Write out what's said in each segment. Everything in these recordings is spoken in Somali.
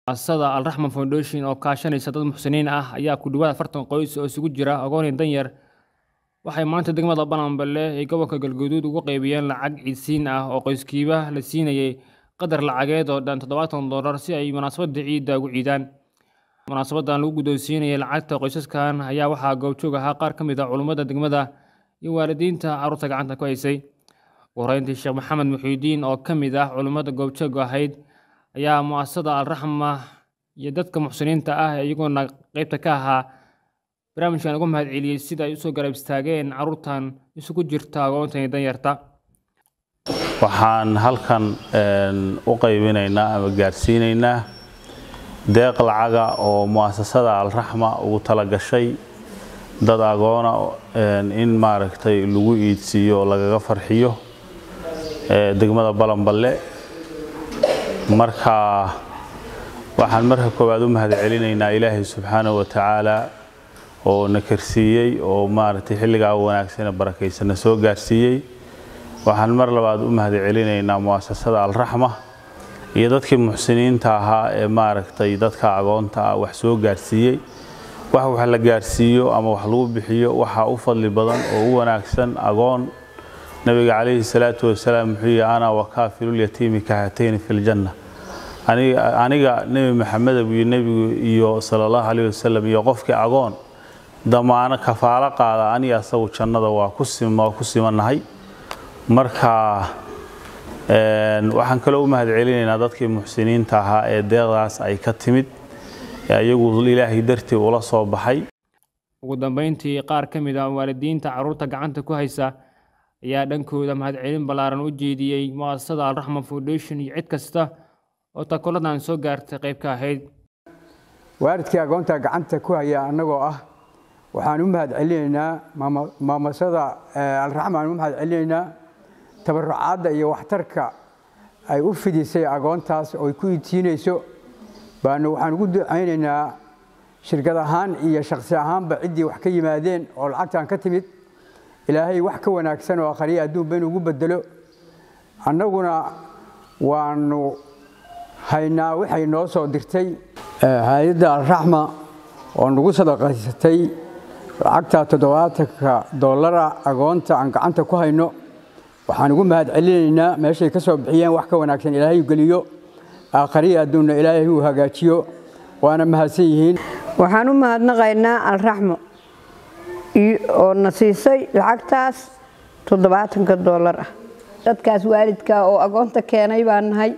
asada Al-Rahma Foundation oo kaashanaysa dad muxsiniin ah ayaa ku dhawaad 40 qoys oo isugu jira agoon iyo danyar waxay maanta degmada Bananballe ee gobolka Galgaduud ugu qaybiyeen lacag ciidsiin ah oo qoyskiiba la siinayay qadar lacageed oo dhan $70 si ay munaasabada ciidda ugu ciidaan. Munaasabadan lagu guddoonsiinayay lacagta qoysaskan ayaa waxaa goobjoog ahaa qaar ka mid ah culimada degmada iyo waalidiinta carruurta gacanta ku haysay. Warayntii Sheekh Maxamed Muxiidiin oo ka mid ah culimada goobjoog ahayd ayaa mu'asasada Al-Rahma iyo dadka muxsiniinta ah iyaguna qaybta ka ahaa barnaamijkan ugu mahadceliyay sida ay u soo garab istaageen carruurtan isugu jirta agoonta iyo danyarta. waxaan halkan u qaybinaynaa ama gaarsiinaynaa deeq lacaga oo mu'asasada Al-Rahma ugu tala gashay dad agoona in maaragtay lagu iidsiyo lagaga farxiyo degmada Bananballe. marka waxaan marka koowaad u mahadcelinaynaa Ilaahay subxaanahu wa ta'aala oo na karsiiyay oo maaragtay xilliga wanaagsan barakaysan soo gaarsiiyay. waxaan mar labaad u mahadcelinaynaa mu'asasada Al-Rahma iyo dadkii muxsiniinta ahaa ee maaragtay dadka agoonta wax soo gaarsiiyay. wax la gaarsiiyo ama wax lagu bixiyo waxa u fadli badan oo u wanaagsan agoon. nabiga calayhi salaatu wasalaam wuxuu ana wakaafilul yatiimi kahatayn fil janna. aniga nabi maxamed iyo sallallahu alayhi wasallam iyo qofkii agoon damaana kafaala qaada aniga asagu jannada waa ku simanahay. marka waxaan kale u mahadcelinaynaa dadkii muxsiniinta ahaa ee deeqdaas ay ka timid ayagu Ilaahay dartii ula soo baxay. ugu dambeyntii qaar ka mid ah waalidiinta carruurta gacanta ku haysa ayaa dhankooda mahadcelin ballaaran u jeediyay mu'asasada Al-Rahma Foundation iyo cid kasta oo takoladan soo gaartay qayb ka ahayd. waalidkii agoonta gacanta ku haya anagoo ah waxaan u mahadcelinaynaa mu'asasada Al-Rahma u mahadcelinaynaa tabarucaadda iyo waxtarka ay u fidisay agoontaas oo ay ku iibtiinayso. waxaan ugu ducaynaynaa shirkad ahaan iyo shakhsi ahaanba ciddii wax ka yimaadeen oo lacagtan ka timid Ilaahay wax ka wanaagsan oo akhriya adduun been ugu bedelo. annaguna waanu haynaa waxay noo soo dirtay hay'adda Al-Rahma oo nagu sadaqaysatay lacagta $70 agoonta aan gacanta ku hayno. waxaan ugu mahadcelinaynaa meeshay ka soo bixiyeen wax ka wanaagsan Ilaahay geliyo akhriya adduunna Ilaahay uu hagaajiyo waana mahadsan yihiin. waxaan u mahadnaqaynaa Al-Rahma oo nasiisay lacagtaas $70 ah. dadkaas waalidka oo agoonta keenay baan nahay.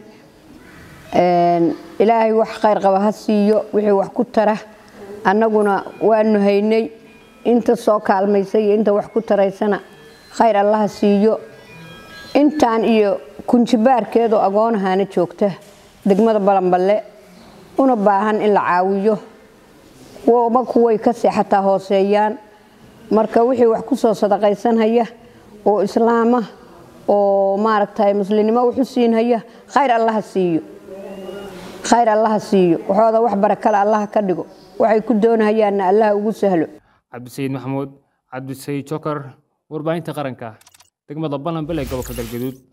Ilaahay wax khayr qaba ha siiyo wixii wax ku tara annaguna waanu haynay inta soo kaalmaysay inta wax ku taraysana khayr Allah siiyo. intaan iyo kunjibaarkeedu agoonahaana joogta degmada Bananballe una baahan in la caawiyo kuway ka seexataa hooseeyaan. marka wixii wax ku soo sadaqaysanaya oo islaama oo maaragtay muslimnimo wuxuu siinaya khayr Allah siiyo waxooda wax baraka Allah ka dhigo waxay ku doonayaan Allah ugu sahlo. Cabdi Maxamuud Cabdi Jokar warbaahinta qaranka degmada Bananballe gobolka Galgaduud.